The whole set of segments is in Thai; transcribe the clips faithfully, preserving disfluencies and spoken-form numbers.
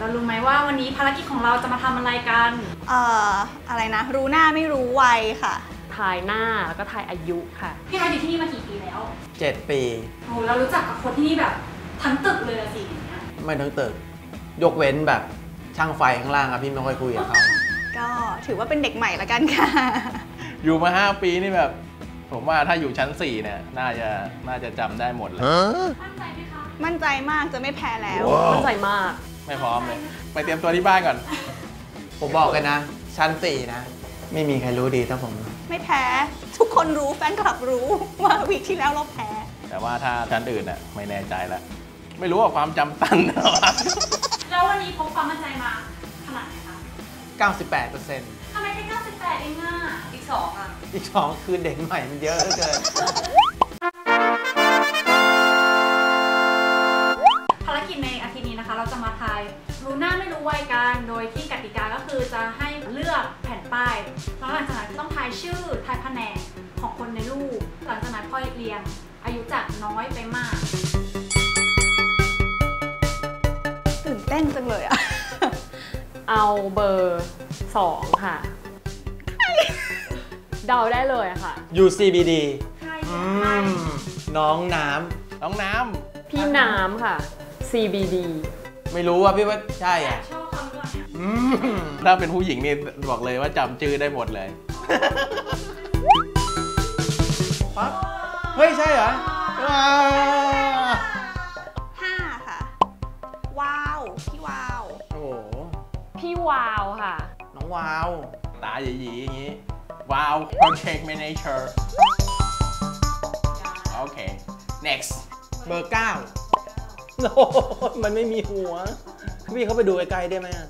เรารู้ไหมว่าวันนี้ภารกิจของเราจะมาทำอะไรกันเอ่ออะไรนะรู้หน้าไม่รู้วัยค่ะทายหน้าแล้วก็ทายอายุค่ะพี่น้อยอยู่ที่นี่มากี่ปีแล้วเจ็ดปีโอ้เรารู้จักกับคนที่นี่แบบทั้งตึกเลยสิอย่างเงี้ยไม่ทั้งตึกยกเว้นแบบช่างไฟข้างล่างอะพี่ไม่ค่อยคุยกับเขาก็ถือว่าเป็นเด็กใหม่ละกันค่ะอยู่มาห้าปีนี่แบบผมว่าถ้าอยู่ชั้นสี่เนี่ยน่าจะน่าจะจำได้หมดเลยมั่นใจไหมคะมั่นใจมากจะไม่แพ้แล้วมั่นใจมากไม่พร้อมเลยไปเตรียมตัวที่บ้านก่อนผมบอกกันนะชั้นสี่นะไม่มีใครรู้ดีเท่าผมไม่แพ้ทุกคนรู้แฟนคลับรู้ว่าวีคที่แล้วเราแพ้แต่ว่าถ้าชั้นอื่นน่ะไม่แน่ใจแล้วไม่รู้ว่าความจำตันหรอแล้ววันนี้พกความมั่นใจมาขนาดไหนคะเก้าสิบแปดเปอร์เซ็นต์ทำไมแค่เก้าสิบแปดเองอ่ะอีกสองอ่ะอีกสองคือเด็กใหม่มันเยอะเหลือเกินภารกิจในอาทิตย์นี้นะคะเราจะมาทายรู้หน้าไม่รู้วัยกันโดยที่กติกาก็คือจะให้เลือกแผ่นป้ายแล้วหลังจากนั้นต้องทายชื่อทายแผนกของคนในรูปหลังจากนั้นค่อยเรียงอายุจากน้อยไปมากตื่นเต้นจังเลยอะเอาเบอร์สองค่ะเดาได้เลยค่ะยู ซี บี ดีใช่น้องน้ำน้องน้ำพี่น้ำค่ะ ซี บี ดีไม่รู้ว่าพี่ว่าใช่อ่ะชอบคำก่อนถ้าเป็นผู้หญิงนี่บอกเลยว่าจำชื่อได้หมดเลยปั๊บเฮ้ยใช่เหรอห้าค่ะว้าวพี่ว้าวโอ้โหพี่วาวค่ะน้องวาวตาหยีๆอย่างงี้ว้าว project manager โอเค next เบอร์เก้าโน้มันไม่มีหัวพี่เขาไปดูไกลๆได้ไหม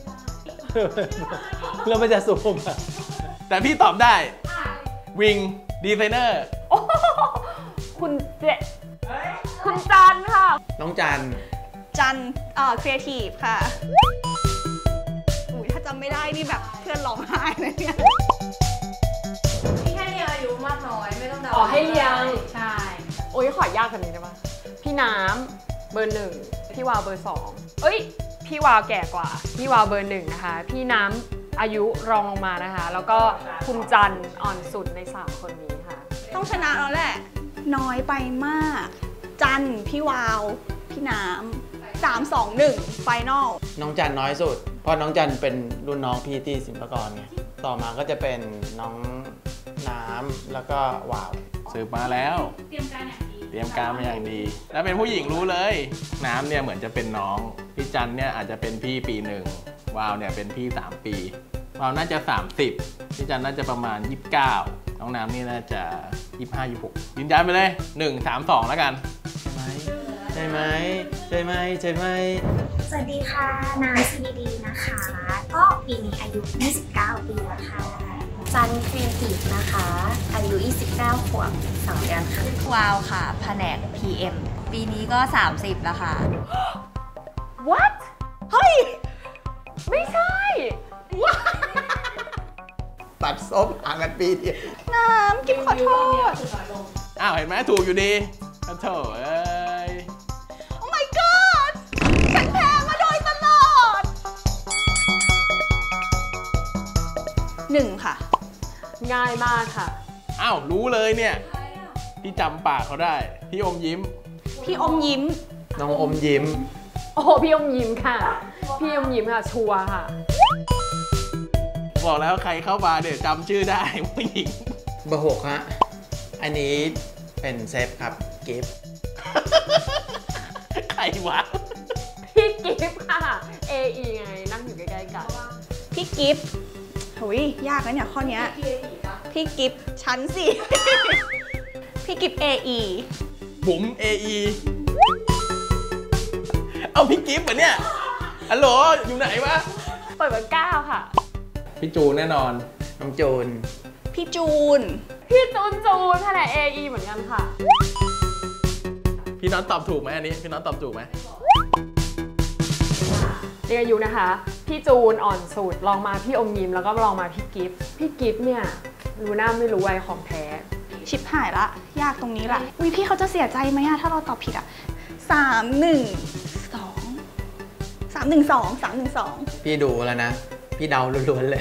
เราไม่จะซูมอ่ะแต่พี่ตอบได้วิงดีไซเนอร์คุณเจคุณจันค่ะน้องจันจันเอ่อครีเอทีฟค่ะอุ้ยถ้าจำไม่ได้นี่แบบเพื่อนร้องไห้เลยเนี่ยพี่แค่เรียงอายุมากน้อยไม่ต้องเดาอ๋อให้เรียงใช่โอ้ยขอยากกว่านี้ได้ปะพี่น้ำเบอร์หนึ่งพี่วาวเบอร์สองเอ้ยพี่วาวแก่กว่าพี่วาวเบอร์หนึ่งนะคะพี่น้ำอายุรองลงมานะคะแล้วก็คุณจันอ่อนสุดในสามคนนี้ค่ะต้องชนะแล้วแหละน้อยไปมากจันพี่วาวพี่น้ำสามสองหนึ่งไฟนอลน้องจันน้อยสุดเพราะน้องจันเป็นรุ่นน้องพี่ที่ศิลปากรไงต่อมาก็จะเป็นน้องน้ำแล้วก็วาวสืบมาแล้วเตรียมการอย่างดีเตรียมการมาอย่างดีแล้วเป็นผู้หญิงรู้เลยน้ำเนี่ยเหมือนจะเป็นน้องพี่จันเนี่ยอาจจะเป็นพี่ปีหนึ่งวาวเนี่ยเป็นพี่สามปีวาวน่าจะสามสิบพี่จันน่าจะประมาณยี่สิบเก้าน้องน้ำนี่น่าจะยี่สิบห้า ยี่สิบหกยืนยันไปเลยหนึ่ง สาม สองแล้วกันใช่ไหมใช่ไหมใช่ไหมใช่ไหมสวัสดีค่ะน้ำ ซี บี ดี นะคะก็ปีนี้อายุยี่สิบเก้าปีแล้วค่ะจันครีเอทีฟนะคะอายุยี่สิบเก้าขวบสองเดือนค่ะวาวค่ะแผนก พี เอ็ม ปีนี้ก็สามสิบแล้วค่ะ what เฮ้ยไม่ใช่ตัดซบห่างกันปีเดียวน้ำกิ๊บขอโทษอ้าวเห็นไหมถูกอยู่ดีขอโทษเอ้ย Oh my god ฉันแพ้มาโดยตลอดหนึ่งค่ะง่ายมากค่ะอ้าวรู้เลยเนี่ยพี่จำปากเขาได้พี่อมยิ้มพี่อมยิ้มน้องอมยิ้มโอ้พี่อมยิ้มค่ะพี่อมยิ้มค่ะชัวร์ค่ะบอกแล้วใครเข้ามาเดี๋ยวจำชื่อได้ผู้หญิงเบอร์หกฮะอันนี้เป็นเซฟครับกิฟต์ใครวะพี่กิฟต์ค่ะ เอ อี ไงนั่งอยู่ใกล้ๆกันพี่กิฟต์โหยยากนะเนี่ยข้อนี้พี่กิฟต์ชั้นสิพี่กิฟต์ เอ อีบุ๋ม เอ อี เอาพี่กิฟต์เหรอเนี่ยฮัลโหลอยู่ไหนวะเปิดเบอร์เก้าค่ะพี่จูนแน่นอนน้องจูนพี่จูนพี่จูนจูนแผนก เอ อี เหมือนกันค่ะพี่น็อตตอบถูกไหมอันนี้พี่น็อตตอบถูกไหมเรียกอายุนะคะพี่จูนอ่อนสุดลองมาพี่อมยิ้มแล้วก็ลองมาพี่กิฟต์พี่กิฟต์เนี่ยรู้หน้าไม่รู้วัยของแท้ชิบหายละยากตรงนี้ละอุ้ยพี่เขาจะเสียใจไหมอะถ้าเราตอบผิดอะสามหนึ่งสองสามหนึ่งสอง สามหนึ่งสองพี่ดูแล้วนะ พี่เดาล้วนๆเลย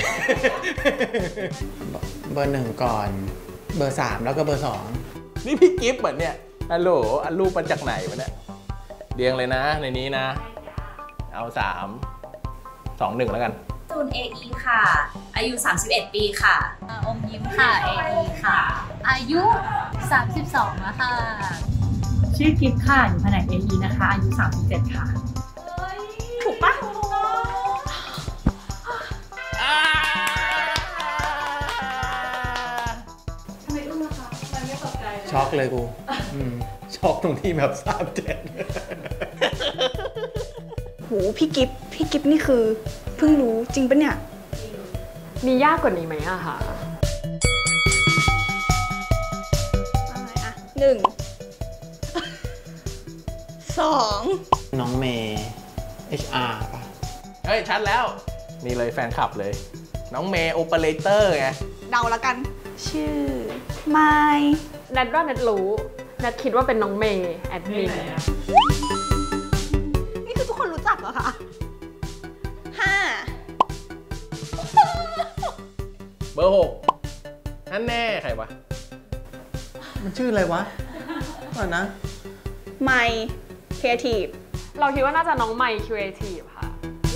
เบอร์หนึ่งก่อน เบอร์สามแล้วก็เบอร์สองนี่พี่กิฟต์เหมือนเนี่ยฮัลโหลอันรูปมาจากไหนวะเนี่ยเรียงเลยนะในนี้นะ เอาสามสองหนึ่งแล้วกันตูน เอ อี ค่ะ อายุ สามสิบเอ็ด ปีค่ะอมยิ้มค่ะ เอ อี ค่ะ อายุ สามสิบสองแล้วค่ะชื่อกิฟต์ค่ะ อยู่แผนก เอ อี นะคะ อายุ สามสิบเจ็ด ค่ะถูกปะทำไมอึ้งนะคะมันไม่ตกใจเลยช็อกเลยกูอืมช็อกตรงที่แบบสามเจ็ดโหพี่กิฟพี่กิฟนี่คือเพิ่งรู้จริงปะเนี่ยมียากกว่านี้ไหมอะคะอะไรอะหนึ่ง สองน้องเมย์ เอช อาร์ ป่ะเฮ้ย ชัดแล้ว นี่เลยแฟนคลับเลย น้องเมย์โอเปอเรเตอร์ไงเดาแล้วกัน ชื่อไมค์แนทว่าแนทรู้แนทคิดว่าเป็นน้องเมย์แอดมินนี่คือทุกคนรู้จักเหรอคะห้าเบอร์หกนั่นแน่ใครวะมันชื่ออะไรวะก่อนนะไมค์ครีเอทีฟเราคิดว่าน่าจะน้องไมค์ครีเอทีฟค่ะ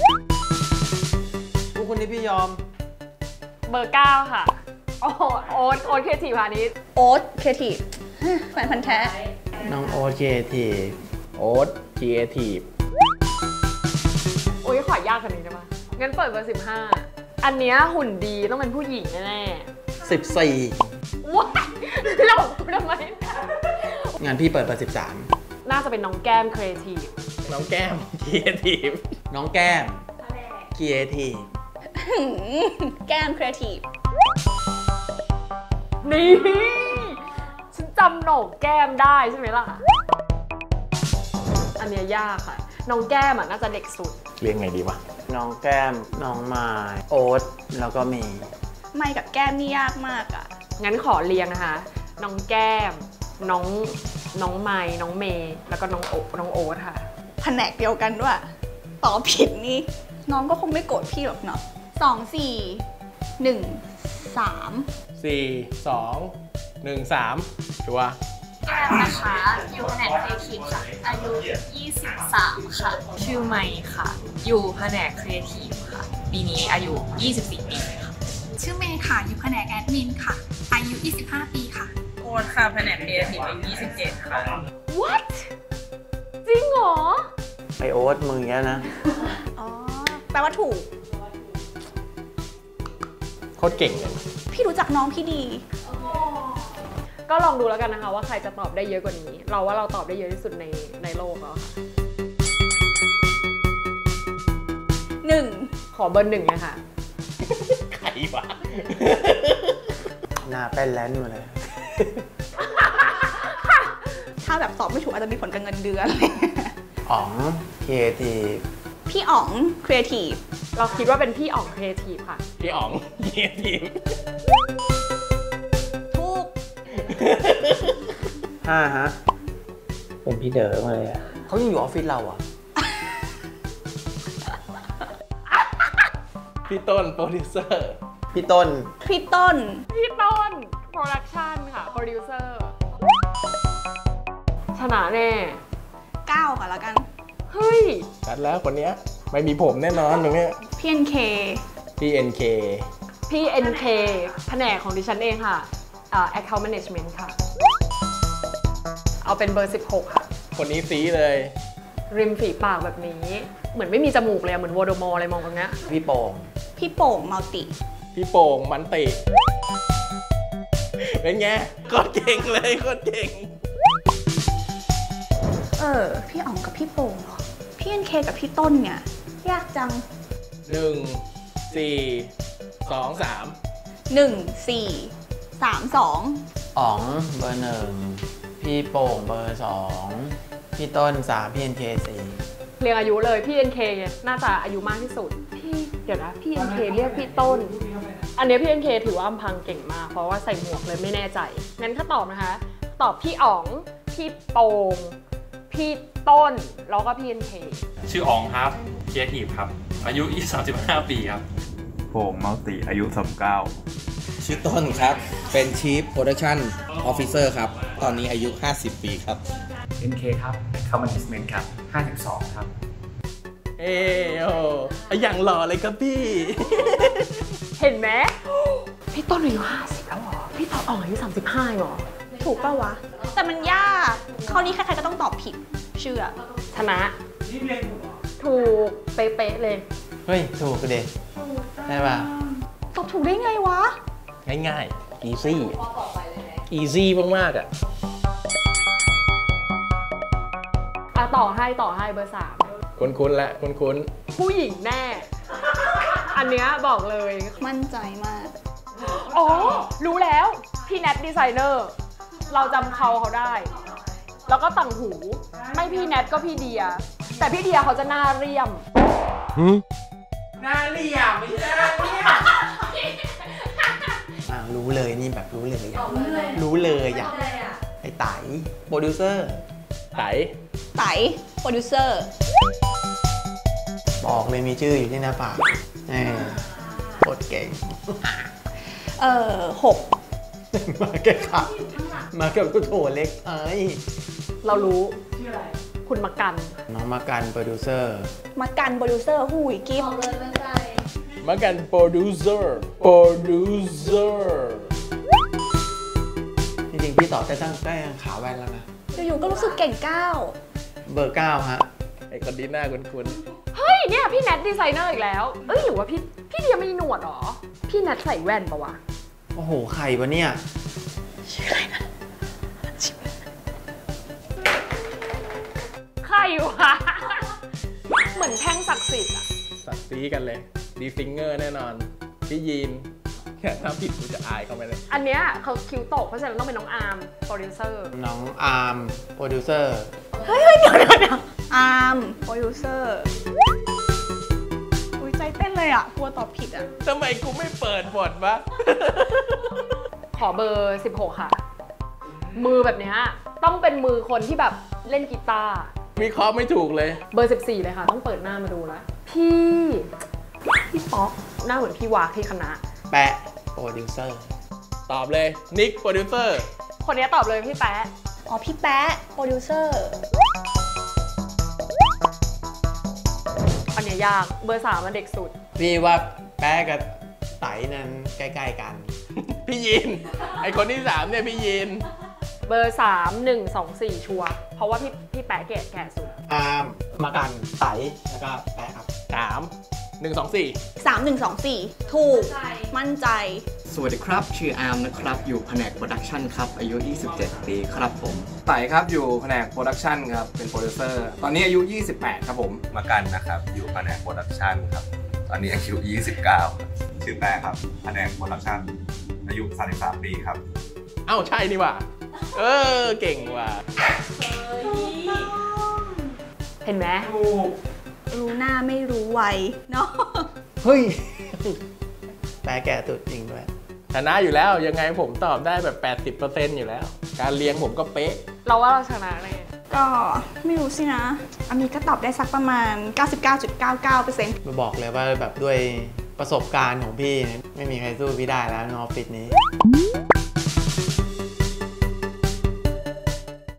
ทุกคนที่พี่ยอมเบอร์เก้าค่ะ โอ้โหโอ๊ตโอ๊ตครีเอทีฟค่ะอันนี้โอ๊ตครีเอทีฟแฟนพันธ์แท้น้องโอเคทีโอ๊ตครีเอทีฟโอ้ยขอยากกว่านี้ได้ปะงั้นเปิดเบอร์สิบห้าอันเนี้ยหุ่นดีต้องเป็นผู้หญิงแน่สิบสี่ๆว้ายหลอกกูทำไมงานพี่เปิดเบอร์สิบสามน่าจะเป็นน้องแก้มครีเอทีฟน้องแก้มครีเอทีฟน้องแก้มครีเอทีฟแก้มครีเอทีฟนี่ ฉันจำโหนกแก้มได้ใช่ไหมล่ะ อันเนี้ยยากค่ะ น้องแก้มอ่ะน่าจะเด็กสุดเรียงไงดีวะน้องแก้ม น้องไมายโอ๊ตแล้วก็เมย์ไมค์กับแก้มนี่ยากมากอะงั้นขอเรียงนะคะ น้องแก้ม น้องน้องไมค์น้องเมย์แล้วก็น้องโอน้องโอ๊ตค่ะแผนกเดียวกันด้วยตอบผิดนี่ น้องก็คงไม่โกรธพี่หรอกเนาะสองสี่ หนึ่ง สามสี่ สอง หนึ่ง สามชัวร์แก้มนะคะ อยู่แผนกครีเอทีฟค่ะ อายุ ยี่สิบสาม ค่ะชื่อไมค์ค่ะ อยู่แผนกครีเอทีฟค่ะ ปีนี้อายุ ยี่สิบสี่ ปีค่ะชื่อเมย์ค่ะ อยู่แผนกแอดมินค่ะ อายุ ยี่สิบห้า ปีค่ะโอ๊ตค่ะ แผนกครีเอทีฟอายุ ยี่สิบเจ็ด ค่ะ What จริงเหรอไอโอ๊ตมึงอย่างเงี้ยนะอ๋อ แปลว่าถูกโคตรเก่งเลยพี่รู้จักน้องพี่ดีก็ลองดูแล้วกันนะคะว่าใครจะตอบได้เยอะกว่านี้ เราว่าเราตอบได้เยอะที่สุดในในโลกแล้วค่ะหนึ่งขอเบอร์หนึ่งเลยค่ะใครวะหน้าเป็นแลนด์มาเลยถ้าแบบตอบไม่ถูกอาจจะมีผลกับเงินเดือนอ๋องครีเอทีฟพี่อ๋องครีเอทีฟเราคิดว่าเป็นพี่อ๋องครีเอทีฟค่ะพี่อ๋องครีเอทีฟถูกห้าฮะ เป็นพี่เด๋อมาเลยอ่ะเขายังอยู่ออฟฟิศเราอ่ะพี่ต้นโปรดิวเซอร์พี่ต้นพี่ต้นพี่ต้นโปรดักชันค่ะ โปรดิวเซอร์ ชนะแน่เก้าก่อนแล้วกันเฮ้ยชัดแล้วคนเนี้ยไม่มีผมแน่นอนตรงเนี้ยพี่เอ็นเคพี่ เอ็น เคพี่ เอ็น เค แผนกของดิฉันเองค่ะอ่า account management ค่ะ เอาเป็นเบอร์สิบหกค่ะคนนี้ซีเลยริมฝีปากแบบนี้ เหมือนไม่มีจมูกเลยอะเหมือนวอร์โดมอร์อะไรมองตรงเนี้ยพี่โป่งพี่โป่งมัลติพี่โป่งมันติ เป็นไงโคตรเก่งเลยโคตรเก่งเออ พี่อ๋องกับพี่โป่งเหรอ พี่เอ็นเคกับพี่ต้นเนี่ย ยากจังหนึ่ง สี่ สอง สามหนึ่ง สี่ สาม สองอ๋องเบอร์หนึ่ง พี่โป่งเบอร์สอง พี่ต้นสามพี่เอ็นเคสี่เรียงอายุเลยพี่ เอ็น เค น่าจะอายุมากที่สุด พี่เดี๋ยวนะพี่ เอ็น เค เรียกพี่ต้น อันเนี้ยพี่ เอ็น เค ถือว่าอำพังเก่งมาก เพราะว่าใส่หมวกเลยไม่แน่ใจ งั้นถ้าตอบนะคะ ตอบพี่อ๋อง พี่โป่งพี่ต้นแล้วก็พี่เอ็นเคชื่ออองครับครีเอทีฟครับอายุสามสิบห้าปีครับโป่งมัลติอายุสามสิบเก้าชื่อต้นครับเป็น Chief Production Officer ครับตอนนี้อายุห้าสิบปีครับเอ็น เค ครับ Account Management ครับห้าสิบสองครับเอโออย่างหล่อเลยครับพี่เห็นไหมพี่ต้นอายุห้าสิบแล้วเหรอพี่ตอบออกอายุสามสิบห้าเหรอถูกป่าวะแต่มันยากข้อนี้ใครๆก็ต้องตอบผิดเชื่อชนะถูกเป๊ะๆเลยเฮ้ยถูกเด็กได้ป่ะตอบถูกได้ไงวะง่ายๆ easy easy มากๆอ่ะอ่ะต่อให้ต่อให้เบอร์สามคุ้นๆแล้วคุ้นๆผู้หญิงแน่อันเนี้ยบอกเลยมั่นใจมากอ๋อรู้แล้วพี่แนทดีไซเนอร์เราจำเขาเขาได้แล้วก็ต่างหูไม่พี่แนทก็พี่เดียแต่พี่เดียเขาจะหน้าเรียมหน้าเรียมไม่ใช่หน้าเรียมอ่ารู้เลยนี่แบบรู้เลยอ่ะรู้เลยอ่ะไอ้ไตโปรดิวเซอร์ไตไตโปรดิวเซอร์บอกเลยมีชื่ออยู่ที่หน้าปากเออโคตรเก่งเออหกมาแก่ขามากับโถเล็กไอ้เรารู้ชื่ออะไรคุณมากันน้องมากันโปรดิวเซอร์มากันโปรดิวเซอร์หูยกิ๊บมากันโปรดิวเซอร์โปรดิวเซอร์จริงๆพี่ต่อแต่ตั้งแต่ขาแว่นแล้วนะอยู่ๆก็รู้สึกเก่งเก้าเบอร์เก้าฮะไอ้คนดีหน้าคุ้นๆเฮ้ยเนี่ยพี่แนทดีไซเนอร์อีกแล้วเอ้ยหรือว่าพี่พี่เดียไม่มีหนวดหรอพี่แนทใส่แว่นปะวะโอ้โหใครวะเนี่ยชื่ออะไรนะใครวะเหมือนแท่งศักดิ์สิทธิ์อะศักดิ์ศรีกันเลยดีฟิงเกอร์แน่นอนพี่ยีนแค่ถ้าผิดกูจะอายเขาไปเลยอันเนี้ยเขาคิวตกเพราะฉะนั้นต้องเป็นน้องอาร์มโปรดิวเซอร์น้องอาร์มโปรดิวเซอร์เฮ้ยเดี๋ยวเดี๋ยวอาร์มโปรดิวเซอร์อุ้ยใจเต้นเลยอ่ะกลัวตอบผิดอ่ะทำไมกูไม่เปิดบทวะขอเบอร์สิบหกค่ะมือแบบเนี้ยต้องเป็นมือคนที่แบบเล่นกีตาร์วิเคราะห์ไม่ถูกเลยเบอร์สิบสี่เลยค่ะต้องเปิดหน้ามาดูแล้วพี่พี่ป๊อกหน้าเหมือนพี่วากที่คณะแปะโปรดิวเซอร์ตอบเลยนิกโปรดิวเซอร์คนนี้ตอบเลยพี่แปะอ๋อพี่แปะโปรดิวเซอร์อันนี้ยากเบอร์สามมันเด็กสุดพี่ว่าแปะกับไตนั้นใกล้ๆกันพี่ยินไอคนที่สามเนี่ยพี่ยินเบอร์สามหนึ่งสองสี่ชัวร์เพราะว่าพี่พี่แปะแก่แก่สุดอาร์มมากันไตแล้วก็แปะครับสามหนึ่งสองสี่สามหนึ่งสองสี่ถูกมั่นใจสวัสดีครับชื่ออาร์มนะครับอยู่แผนกโปรดักชันครับอายุยี่สิบเจ็ดปีครับผมไต่ครับอยู่แผนกโปรดักชันครับเป็นโปรดิวเซอร์ตอนนี้อายุยี่สิบแปดครับผมมากันนะครับอยู่แผนกโปรดักชันครับตอนนี้อายุยี่สิบเก้าชื่อแป้ครับแผนกโปรดักชันอายุสามสิบสามปีครับเอ้าใช่นี่ว่ะเออเก่งว่ะเห็นไหมรู้หน้าไม่รู้วัยเนาะเฮ้ยแปลแก่ตุดจริงด้วยชนะอยู่แล้วยังไงผมตอบได้แบบ แปดสิบเปอร์เซ็นต์ อยู่แล้วการเลี้ยงผมก็เป๊ะเราว่าเราชนะเลยก็ไม่รู้สินะอามีก็ตอบได้สักประมาณ เก้าสิบเก้าจุดเก้าเก้าเปอร์เซ็นต์มาบอกเลยว่าแบบด้วยประสบการณ์ของพี่ไม่มีใครสู้พี่ได้แล้วในออฟฟิศนี้